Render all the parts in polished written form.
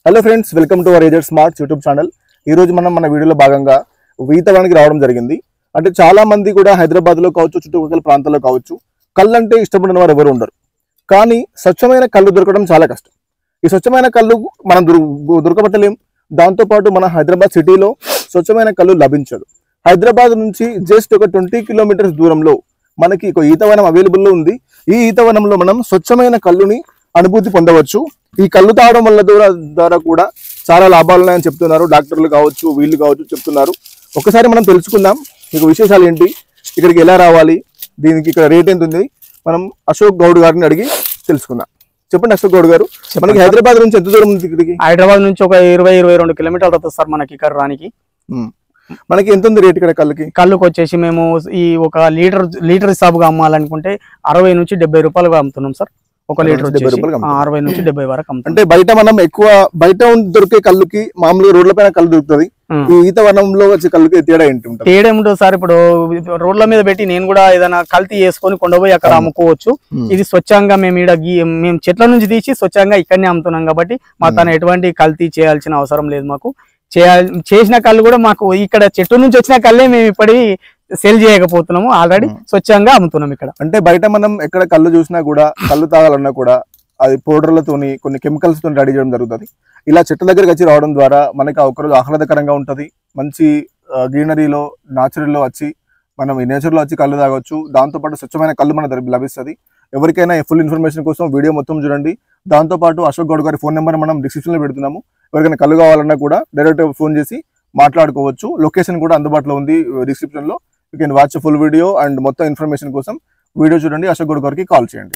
Hello friends, welcome to our A Z smarts YouTube channel. ఈ రోజు మనం మన వీడియోలో భాగంగా ఈతవానికి రావడం జరిగింది. అంటే చాలా మంది కూడా హైదరాబాద్లో కావచ్చు, చుట్టుపక్కల ప్రాంతాల్లో కావచ్చు, కళ్ళు అంటే ఇష్టపడిన వారు ఎవరు ఉండరు. కానీ స్వచ్ఛమైన కళ్ళు దొరకడం చాలా కష్టం. ఈ స్వచ్ఛమైన కళ్ళు మనం దొరకబట్టలేం. దాంతోపాటు మన హైదరాబాద్ సిటీలో స్వచ్ఛమైన కళ్ళు లభించదు. హైదరాబాద్ నుంచి జస్ట్ ఒక 20 కిలోమీటర్స్ దూరంలో మనకి ఒక ఈతవనం అవైలబుల్లో ఉంది. ఈ ఈతవనంలో మనం స్వచ్ఛమైన కళ్ళుని అనుభూతి పొందవచ్చు. ఈ కళ్ళు తాగడం వల్ల ద్వారా కూడా చాలా లాభాలు ఉన్నాయని చెప్తున్నారు. డాక్టర్లు కావచ్చు, వీళ్ళు కావచ్చు చెప్తున్నారు. ఒకసారి మనం తెలుసుకుందాం మీకు విశేషాలు ఏంటి, ఇక్కడికి ఎలా రావాలి, దీనికి ఇక్కడ రేట్ ఎంత ఉంది, మనం అశోక్ గౌడ్ గారిని అడిగి తెలుసుకుందాం. చెప్పండి అశోక్ గౌడ్ గారు, మనకి హైదరాబాద్ నుంచి ఎంత దూరం ఉంది ఇక్కడికి? హైదరాబాద్ నుంచి ఒక 20-22 కిలోమీటర్లు అవుతుంది సార్ మనకి ఇక్కడ రానికి. మనకి ఎంత ఉంది రేట్ ఇక్కడ కళ్ళుకి వచ్చేసి మేము ఈ ఒక లీటర్ హిసాబుగా అమ్మాలనుకుంటే 60 నుంచి 70 రూపాయలుగా అమ్ముతున్నాం సార్. ఒక లీటర్ 60 నుంచి 70 వరకు అమ్ముతాం. అంటే బయట మనం ఎక్కువ బయట దొరికే కళ్ళుకి మామూలుగా రోడ్ల పైన కళ్ళు దొరుకుతుంది. ఈ ఈతవనంలో వచ్చే కళ్ళుకి తేడా ఏంటి ఉంటుంది? తేడా ఏముంటుంది సార్, ఇప్పుడు రోడ్ల మీద పెట్టి నేను కూడా ఏదైనా కల్తీ చేసుకొని కొండపోయి అక్కడ అమ్ముకోవచ్చు. ఇది స్వచ్ఛంగా మేము చెట్ల నుంచి తీసి స్వచ్ఛంగా ఇక్కడనే అమ్ముతున్నాం కాబట్టి మా తన ఎటువంటి కల్తీ చేయాల్సిన అవసరం లేదు. మాకు చేసిన కళ్ళు కూడా మాకు ఇక్కడ చెట్టు నుంచి వచ్చిన కళ్ళే మేము ఇప్పటి సేల్ చేయకపోతున్నాము, ఆల్రెడీ స్వచ్ఛంగా అమ్ముతున్నాం ఇక్కడ. అంటే బయట మనం ఎక్కడ కళ్ళు చూసినా కూడా, కళ్ళు తాగాలన్నా కూడా అది పౌడర్లతోని కొన్ని కెమికల్స్ తోని రెడీ చేయడం జరుగుతుంది. ఇలా చెట్ల దగ్గరికి వచ్చి రావడం ద్వారా మనకి ఒకరోజు ఆహ్లాదకరంగా ఉంటుంది. మంచి గ్రీనరీలో న్యాచురల్లో వచ్చి మనం ఈ నేచర్లో వచ్చి కళ్ళు తాగొచ్చు. దాంతోపాటు స్వచ్ఛమైన కళ్ళు మన దగ్గర లభిస్తుంది. ఎవరికైనా ఫుల్ ఇన్ఫర్మేషన్ కోసం వీడియో మొత్తం చూడండి. దాంతోపాటు అశోక్ గౌడ్ గారి ఫోన్ నెంబర్ మనం డిస్క్రిప్షన్లో పెడుతున్నాము. ఎవరికైనా కళ్ళు కావాలన్నా కూడా డైరెక్ట్ ఫోన్ చేసి మాట్లాడుకోవచ్చు. లొకేషన్ కూడా అందుబాటులో ఉంది డిస్క్రిప్షన్లో. You can watch full video and మొత్తం ఇన్ఫర్మేషన్ కోసం వీడియో చూడండి. అశోక్ గౌడ్ గారికి కాల్ చేయండి.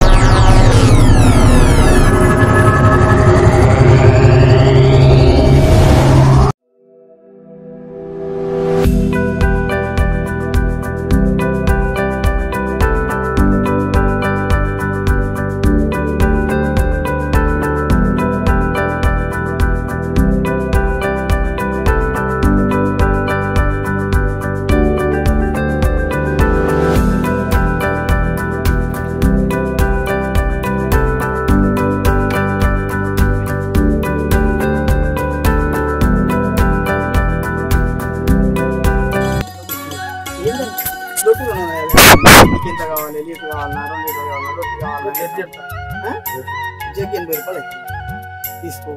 తీసుకో.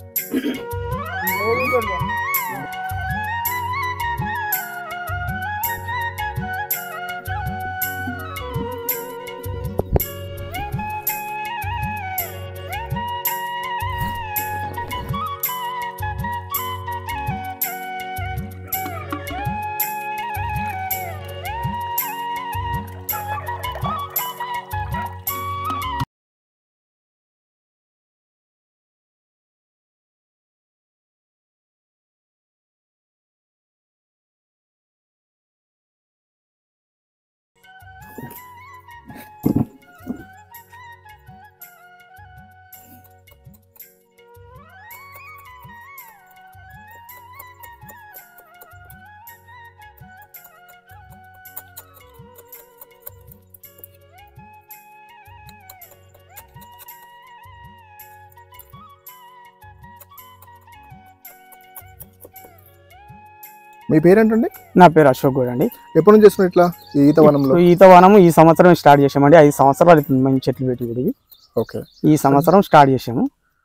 మీ పేరేంటండి? నా పేరు అశోక్ గౌడ్ అండి. ఎప్పటి నుంచి చేస్తున్నారు ఇట్లా ఈతవనంలో? ఈతవనం ఈ సంవత్సరం స్టార్ట్ చేసామండి. 5 సంవత్సరాలు అవుతుంది మేము చెట్లు పెట్టి కూడా. ఓకే, ఈ సంవత్సరం స్టార్ట్ చేసాము.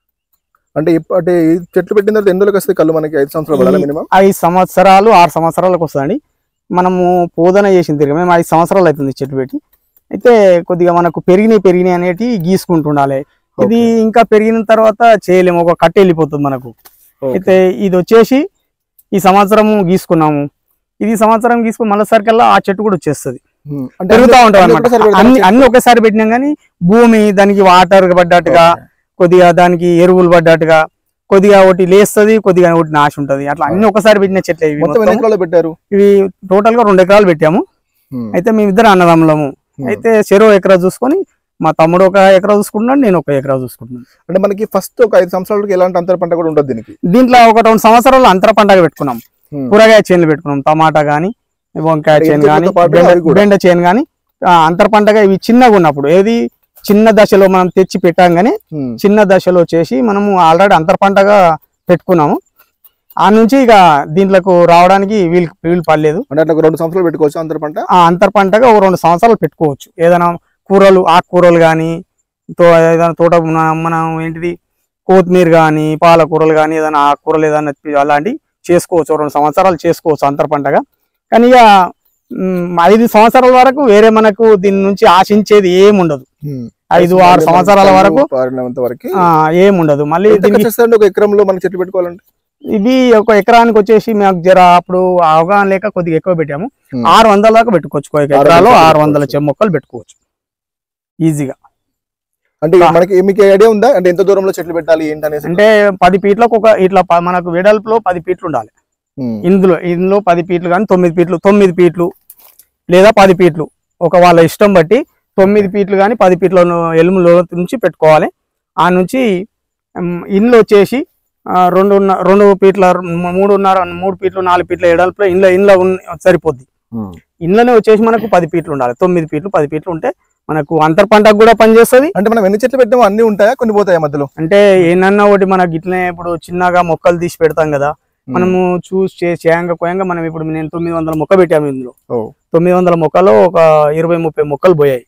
అంటే చెట్లు పెట్టిన తర్వాత ఎన్ని రోజులకు వస్తాయి కళ్ళు మనకి? 5 సంవత్సరాలు మినిమం? 5 సంవత్సరాలు 6 సంవత్సరాలకు వస్తుందండి. మనము పోదన చేసిన తిరిగి మేము 5 సంవత్సరాలు అవుతుంది చెట్లు పెట్టి. అయితే కొద్దిగా మనకు పెరిగినాయి అనేటివి గీసుకుంటుండాలి. ఇది ఇంకా పెరిగిన తర్వాత చేయలేము, ఒక కట్ట వెళ్ళిపోతుంది మనకు. అయితే ఇది వచ్చేసి ఈ సంవత్సరం గీసుకున్నాము. ఇది సంవత్సరం గీసుకుని మళ్ళీ సరికల్లా ఆ చెట్టు కూడా వచ్చేస్తుంది, పెరుగుతూ ఉంటుంది అనమాట. అన్ని ఒకసారి పెట్టినాం కానీ భూమి దానికి వాటర్ పడ్డట్టుగా, కొద్దిగా దానికి ఎరువులు పడ్డట్టుగా, కొద్దిగా ఒకటి లేస్తుంది, కొద్దిగా ఒకటి నాశ ఉంటది. అట్లా అన్ని ఒకసారి పెట్టిన చెట్లే ఇవి. ఇవి టోటల్ గా 2 ఎకరాలు పెట్టాము. అయితే మేమిద్దరు అన్నదమ్ములము. అయితే చెరో ఎకరా చూసుకొని మా తమ్ముడు 1 ఎకరా చూసుకుంటున్నాడు, నేను 1 ఎకరా చూసుకుంటున్నాను. అంటే మనకి ఫస్ట్ ఒక 5 సంవత్సరాలకి ఎలాంటి అంతర పంట కూడా ఉంటుంది దీంట్లో ఒక 2 సంవత్సరాలు అంతర పంటగా పెట్టుకున్నాం. కూరగాయ చేనులు పెట్టుకున్నాం, టమాటా గానీ, వంకాయ చేను గానీ, బెండ చేను గానీ అంతర పంటగా ఇవి చిన్నగా ఉన్నప్పుడు. ఏది చిన్న దశలో మనం తెచ్చి పెట్టాగానే చిన్న దశలో చేసి మనము ఆల్రెడీ అంతర్ పంటగా పెట్టుకున్నాము. ఆ నుంచి ఇక దీంట్లోకి రావడానికి వీలు పడలేదు. అంటే అట్లా 2 సంవత్సరాలు పెట్టుకోవచ్చు అంతర్ పంట. అంతర్ పంటగా 2 సంవత్సరాలు పెట్టుకోవచ్చు. ఏదైనా కూరలు, ఆకుకూరలు కానీ, ఏదైనా తోట మనం ఏంటిది కొత్తిమీర కానీ, పాలకూరలు కానీ, ఏదైనా ఆకుకూరలు ఏదైనా అలాంటివి చేసుకోవచ్చు. 2 సంవత్సరాలు చేసుకోవచ్చు అంతర్ పంటగా. కానీ ఇక 5 సంవత్సరాల వరకు వేరే మనకు దీని నుంచి ఆశించేది ఏముండదు. 5-6 సంవత్సరాల వరకు ఏముండదు. మళ్ళీ ఒక ఎకరంలో మనం చెట్లు పెట్టుకోవాలంటే ఇవి ఒక ఎకరానికి వచ్చేసి మాకు జర అప్పుడు అవగాహన లేక కొద్దిగా ఎక్కువ పెట్టాము. 600 దాకా పెట్టుకోవచ్చు. ఒక ఎకరాలో 600 మొక్కలు పెట్టుకోవచ్చు ఈజీగా. అంటే మనకి మీకు ఐడియా ఉందా అంటే ఎంత దూరంలో చెట్లు పెట్టాలి ఏంటనేసి? అంటే 10 ఫీట్లకు ఒక ఇట్లా మనకు వెడల్పులో 10 ఫీట్లు ఉండాలి. ఇందులో 10 ఫీట్లు కానీ 9 ఫీట్లు లేదా 10 ఫీట్లు ఒక వాళ్ళ ఇష్టం బట్టి 9 ఫీట్లు కానీ 10 ఫీట్ల ఎలుములో నుంచి పెట్టుకోవాలి. ఆ నుంచి ఇండ్లు వచ్చేసి 2 ఫీట్ల 3 ఫీట్లు 4 ఫీట్ల ఎడల్పులో ఇండ్ల సరిపోద్ది. ఇండ్లనే వచ్చేసి మనకు 10 ఫీట్లు ఉండాలి. 9 ఫీట్లు 10 ఫీట్లు ఉంటే మనకు అంతర్ పంటకు కూడా పనిచేస్తుంది. అంటే మనం ఎన్ని చెట్లు పెట్టామో అన్ని ఉంటాయా, కొన్ని పోతాయా మధ్యలో? అంటే ఏనన్నా ఒకటి మనకి ఇట్లనే ఇప్పుడు చిన్నగా మొక్కలు తీసి పెడతాం కదా, మనము చూసి చేయంగా మనం ఇప్పుడు నేను 900 మొక్క పెట్టాము. ఇందులో 900 మొక్కలు ఒక 20-30 మొక్కలు పోయాయి.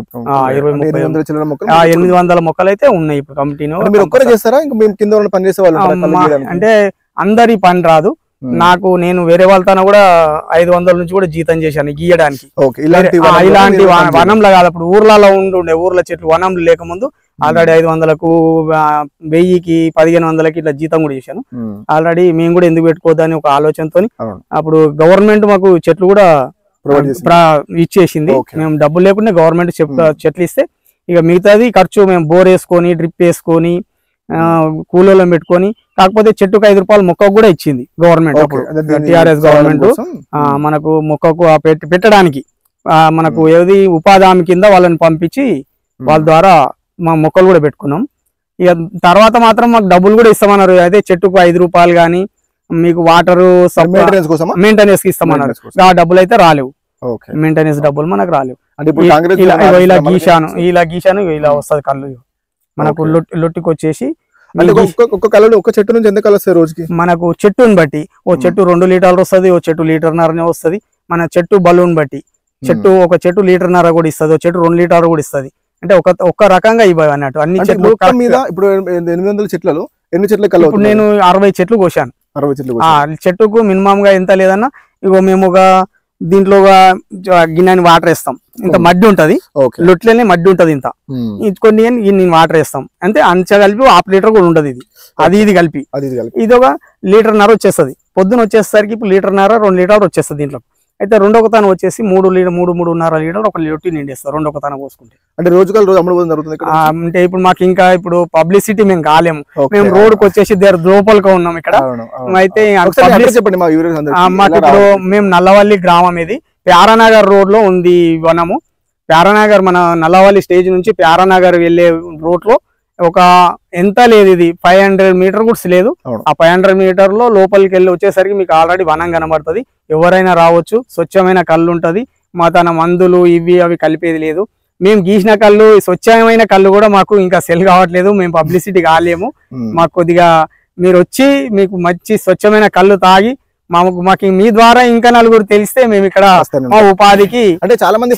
800 మొక్కలు అయితే ఉన్నాయి ఇప్పుడు కంపెనీ. మీరు ఒక్కరే చేస్తారా? ఇంకా మేము కింద పని చేసే వాళ్ళు? అంటే అందరి పని రాదు నాకు. నేను వేరే వాళ్ళతో కూడా 500 నుంచి కూడా జీతం చేశాను గీయడానికి. ఇలాంటి వనంలో కాదు, అప్పుడు ఊర్లలో ఉండే ఊర్ల చెట్లు వనంలో లేకముందు ఆల్రెడీ 500కు 1000కి 1500కి ఇట్లా జీతం కూడా చేశాను. ఆల్రెడీ మేము కూడా ఎందుకు పెట్టుకోవద్దని ఒక ఆలోచనతో అప్పుడు గవర్నమెంట్ మాకు చెట్లు కూడా ఇచ్చేసింది. మేము డబ్బులు లేకుండా గవర్నమెంట్ చెట్లు ఇస్తే ఇక మిగతాది ఖర్చు మేము బోర్ వేసుకొని డ్రిప్ వేసుకొని కూలీలను పెట్టుకొని, కాకపోతే చెట్టుకు 5 రూపాయలు మొక్కకు కూడా ఇచ్చింది గవర్నమెంట్. టిఆర్ఎస్ గవర్నమెంట్ మనకు మొక్కకు పెట్టడానికి మనకు ఏది ఉపాధి హామీ కింద వాళ్ళని పంపించి వాళ్ళ ద్వారా మా మొక్కలు కూడా పెట్టుకున్నాం. ఇక తర్వాత మాత్రం మాకు డబ్బులు కూడా ఇస్తామన్నారు. అదే చెట్టుకు 5 రూపాయలు కానీ మీకు వాటర్ మెయింటెనెన్స్ కి ఇస్తామన్నారు. ఆ డబ్బులు అయితే రాలేవు, మెయింటెనెన్స్ డబ్బులు మనకు రాలేవు. ఇలా గీశాను ఇలా వస్తుంది కళ్ళు మనకు లొట్టికి వచ్చేసి. ఒక చెట్టు నుంచి ఎంత కళ్ళు వస్తాయి రోజుకి? మనకు చెట్టుని బట్టి ఓ చెట్టు 2 లీటర్లు వస్తుంది, ఓ చెట్టు 1.5 లీటర్నే వస్తుంది. మన చెట్టు బలూన్ బట్టి ఒక చెట్టు 1.5 లీటర్ కూడా ఇస్తుంది, ఓ చెట్టు 2 లీటర్లు కూడా ఇస్తుంది. అంటే ఒక రకంగా ఇవ్వాలి అన్నట్టు అన్ని చెట్లు మీద. ఇప్పుడు 800 చెట్లలో ఎన్ని చెట్లు కళ్ళు? ఇప్పుడు నేను 60 చెట్లు కోసాను. 60 చెట్లు చెట్టుకు మినిమం గా ఎంత లేదన్నా ఇగో మేము ఒక దీంట్లో గిన్నెని వాటర్ వేస్తాం. ఇంత మడ్డి ఉంటది, లొట్లనే మడ్డి ఉంటది. ఇంత కొన్ని నేను వాటర్ వేస్తాం అంతే. అంచ కలిపి 1/2 లీటర్ కూడా ఉంటది. ఇది కలిపి ఇది ఒక 1.5 లీటర్ వచ్చేస్తుంది. పొద్దున వచ్చేసరికి ఇప్పుడు 1.5 లీటర్ 2 లీటర్లు వచ్చేస్తుంది దీంట్లో. అయితే రెండొక తాను వచ్చేసి 3-3.5 లీటర్లు ఒక లొట్టి నిండేస్తారు రెండొక తాను పోసుకుంటే. అంటే రోజు అమ్ముడు జరుగుతుంది. అంటే ఇప్పుడు మాకు ఇంకా ఇప్పుడు పబ్లిసిటీ మేము కాలేము, మేము రోడ్కి వచ్చేసి లోపలిగా ఉన్నాం ఇక్కడ. అయితే మాకు ఇప్పుడు మేము నల్లవల్లి గ్రామం, ఇది ప్యారానగర్ రోడ్ లో ఉంది వనము. ప్యారానగర్ మన నల్లవల్లి స్టేజ్ నుంచి ప్యారానగర్ వెళ్లే రోడ్ లో ఒక ఎంత లేదు, ఇది 500 మీటర్ కూడా లేదు. ఆ 500 మీటర్లో లోపలికి వెళ్ళి వచ్చేసరికి మీకు ఆల్రెడీ వనం కనబడుతుంది. ఎవరైనా రావచ్చు, స్వచ్ఛమైన కళ్ళు ఉంటది. మా తన మందులు ఇవి అవి కలిపేది లేదు. మేము గీసిన కళ్ళు, స్వచ్ఛమైన కళ్ళు కూడా మాకు ఇంకా సెల్ కావట్లేదు, మేము పబ్లిసిటీ కాలేము. మాకు కొద్దిగా మీరు వచ్చి మీకు మంచి స్వచ్ఛమైన కళ్ళు తాగి మాకు మీ ద్వారా ఇంకా నలుగురు తెలిస్తే మేము ఇక్కడ మా ఉపాధికి. అంటే చాలా మంది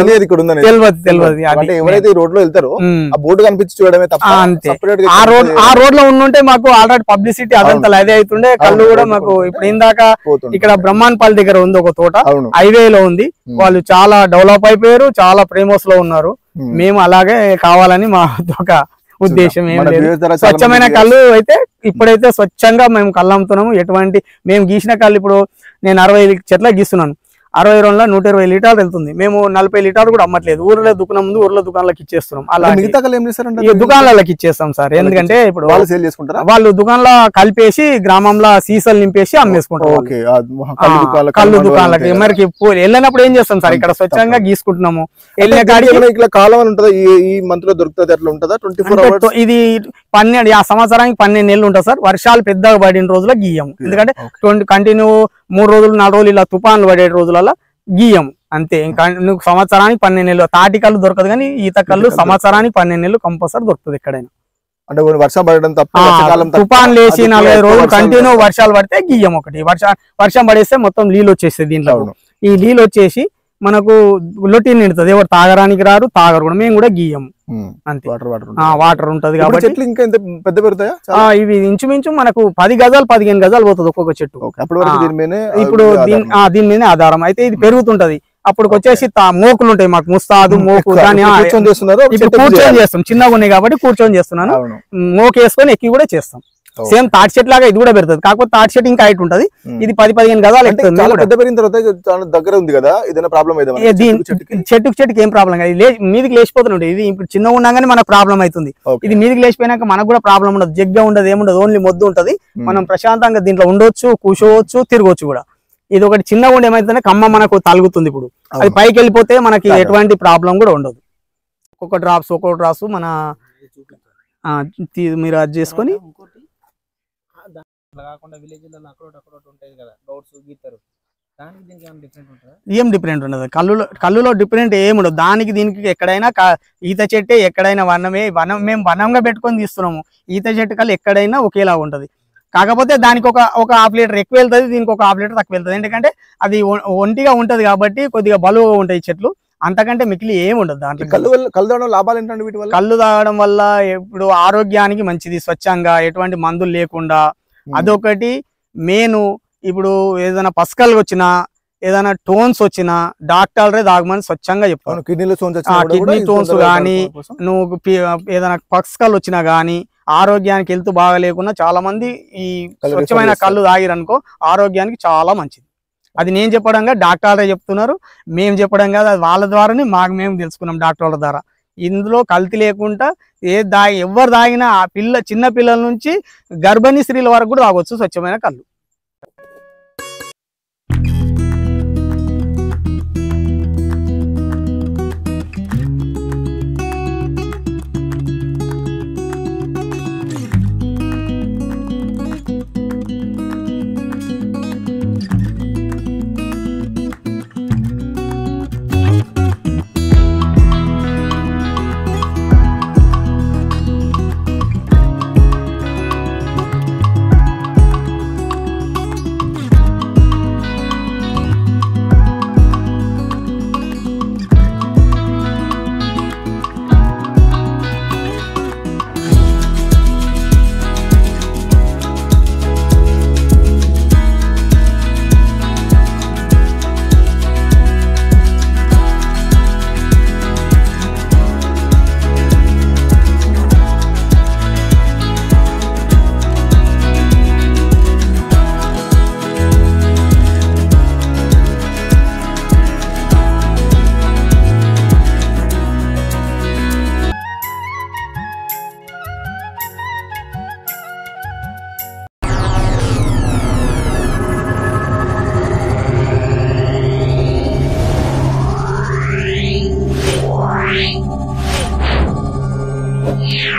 తెలియదు ఎవరైతే రోడ్ లో వెళ్తారో ఆ బోర్డు కనిపించి చూడడమే తప్ప. అంతే, ఆ రోడ్ లో ఉండుంటే మాకు ఆల్రెడీ పబ్లిసిటీ అదంతా అదే అవుతుండే. కళ్ళు కూడా మాకు ఇప్పుడు ఇందాక ఇక్కడ బ్రహ్మాన్పల్లి దగ్గర ఉంది ఒక తోట, హైవేలో ఉంది. వాళ్ళు చాలా డెవలప్ అయిపోయారు, చాలా ప్రేమోస్ లో ఉన్నారు. మేము అలాగే కావాలని మా ఒక ఉద్దేశం ఏం లేదు. స్వచ్ఛమైన కళ్ళు అయితే ఇప్పుడైతే స్వచ్ఛంగా మేము కళ్ళు అమ్ముతున్నాము. ఎటువంటి మేము గీసిన కళ్ళు ఇప్పుడు నేను 60 చెట్ల గీస్తున్నాను. 62లో 120 లీటర్లు వెళ్తుంది. మేము 40 లీటర్లు కూడా అమ్మట్లేదు. ఊర్లో దుకాణం ముందు ఊర్లో దుకాణాలకు ఇచ్చేస్తున్నాం. అలా దుకాణాలకు ఇచ్చేస్తాం సార్. ఎందుకంటే ఇప్పుడు వాళ్ళు దుకాణంలో కలిపేసి గ్రామంలో సీసాలు నింపేసి అమ్మేసుకుంటారు కళ్ళు దుకాణాలకి. మరి వెళ్ళినప్పుడు ఏం చేస్తాం సార్, ఇక్కడ స్వచ్ఛంగా గీసుకుంటున్నాము. వెళ్ళిన కాడికి కాలం ఉంటుందా, ఈ మంత్ లో దొరుకుతుంది అట్లా ఉంటుందా? 24 hours ఇది 12 ఆ సంవత్సరానికి 12 నెలలు ఉంటుంది సార్. వర్షాలు పెద్దగా పడిన రోజుల్లో గీయము. ఎందుకంటే కంటిన్యూ 3 రోజులు 4 రోజులు ఇలా తుఫాన్లు పడే రోజులలో గీయం అంతే. ఇంకా నువ్వు సంవత్సరానికి 12 నెలలు తాటి కళ్ళు దొరకదు, కానీ ఈత కళ్ళు సంవత్సరానికి 12 నెలలు కంపల్సరీ దొరుకుతుంది ఎక్కడైనా. అంటే వర్షం పడడం తప్ప, తుఫాన్ లేచి 40 రోజులు కంటిన్యూ వర్షాలు పడితే గీయం ఒకటి. వర్షం పడేస్తే మొత్తం నీళ్ళు వచ్చేస్తుంది దీంట్లో. ఈ నీళ్ళు వచ్చేసి మనకు లొట్టి నిండుతుంది, ఎవరు తాగడానికి రారు, తాగరు కూడా, మేము కూడా గీయము అంతే. వాటర్ ఉంటది కాబట్టి చెట్లు ఇంకా పెద్ద పెడతాయా? ఇవి ఇంచుమించు మనకు 10 గజాలు 15 గజాలు పోతుంది ఒక్కొక్క చెట్టు. ఇప్పుడు దీని మీద ఆధారం అయితే ఇది పెరుగుతుంటది. అప్పుడు వచ్చేసి మోకులు ఉంటాయి మాకు, ముస్తాదు మోకు, దాన్ని ఇప్పుడు కూర్చొని చేస్తాం, చిన్నగా ఉన్నాయి కాబట్టి కూర్చొని చేస్తున్నాను. మోకు వేసుకొని ఎక్కి కూడా చేస్తాం. సేమ్ తాటి చెట్టు లాగా ఇది కూడా పెడుతుంది, కాకపోతే తాటి చెట్టు ఇంకా హైట్ ఉంటది, ఇది 10-15 గజాలు దగ్గర ఉంది కదా. చెట్టుకి ఏం ప్రాబ్లం కాదు, మీదికి లేచిపోతుండే. ఇది ఇప్పుడు చిన్నగా ఉండగానే మనకు ప్రాబ్లం అవుతుంది. ఇది మీదికి లేచిపోయినాక మనకు కూడా ప్రాబ్లం ఉండదు, జగ్గా ఉండదు, ఏముండదు, ఓన్లీ మొద్దు ఉంటది. మనం ప్రశాంతంగా దీంట్లో ఉండొచ్చు, కూర్చోవచ్చు, తిరగొచ్చు కూడా. ఇది ఒకటి చిన్నగా ఉండి ఏమైతుందంటే కమ్మ మనకు తలుగుతుంది. ఇప్పుడు అది పైకి వెళ్ళిపోతే మనకి ఎటువంటి ప్రాబ్లం కూడా ఉండదు. ఒక్కొక్క డ్రాప్స్ మన మీరు అది చేసుకొని ఏం డిఫరెంట్ ఉండదు. కళ్ళులో డిఫరెంట్ ఏముండదు, దానికి దీనికి ఎక్కడైనా ఈత చెట్టే, ఎక్కడైనా మేము వనంగా పెట్టుకొని తీస్తున్నాము. ఈత చెట్టు కళ్ళు ఎక్కడైనా ఒకేలా ఉంటది, కాకపోతే దానికి ఒక హాఫ్ లీటర్ ఎక్కువ వెళ్తుంది, దీనికి ఒక హాఫ్ లీటర్ తక్కువ వెళ్తుంది. ఎందుకంటే అది ఒంటిగా ఉంటది కాబట్టి కొద్దిగా బలువుగా ఉంటాయి చెట్లు, అంతకంటే మిగిలి ఏమి ఉండదు దాంట్లో. కళ్ళు లాభాలు ఏంటంటే వీటి వల్ల, కళ్ళు తాగడం వల్ల ఇప్పుడు ఆరోగ్యానికి మంచిది, స్వచ్ఛంగా ఎటువంటి మందులు లేకుండా. అదొకటి మెయిన్. ఇప్పుడు ఏదైనా పసకలు వచ్చినా, ఏదైనా టోన్స్ వచ్చినా డాక్టర్లే తాగమని స్వచ్ఛంగా చెప్తాను. కిడ్నీ స్టోన్స్ కానీ, నువ్వు ఏదైనా పసకలు వచ్చినా గానీ, ఆరోగ్యానికి హెల్త్ బాగా లేకున్నా చాలా మంది ఈ స్వచ్ఛమైన కళ్ళు తాగిరనుకో ఆరోగ్యానికి చాలా మంచిది. అది నేను చెప్పడంగా డాక్టర్లే చెప్తున్నారు, మేము చెప్పడం కాదు, అది వాళ్ళ ద్వారానే మేము తెలుసుకున్నాం డాక్టర్ల ద్వారా. ఇందులో కల్తీ లేకుండా ఎవరు తాగినా చిన్న పిల్లల నుంచి గర్భిణీ స్త్రీల వరకు కూడా తాగొచ్చు స్వచ్ఛమైన కళ్ళు. Yeah.